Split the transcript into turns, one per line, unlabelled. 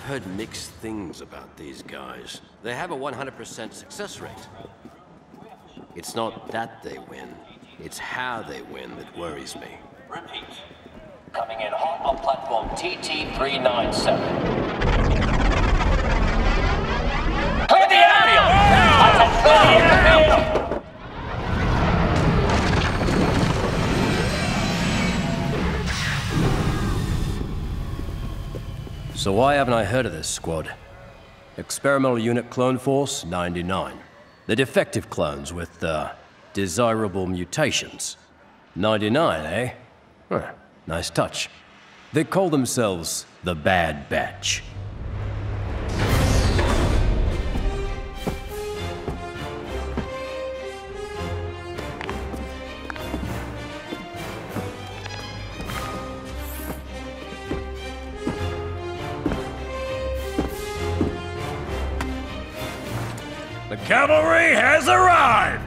heard mixed things about these guys. They have a 100% success rate. It's not that they win, it's how they win that worries me.
Repeat. Coming in hot on platform TT-397. Clear the airfield! I said clear the airfield!
So why haven't I heard of this squad? Experimental Unit Clone Force 99. The defective clones with, desirable mutations. 99, eh? Huh, nice touch. They call themselves the Bad Batch.
The cavalry has arrived!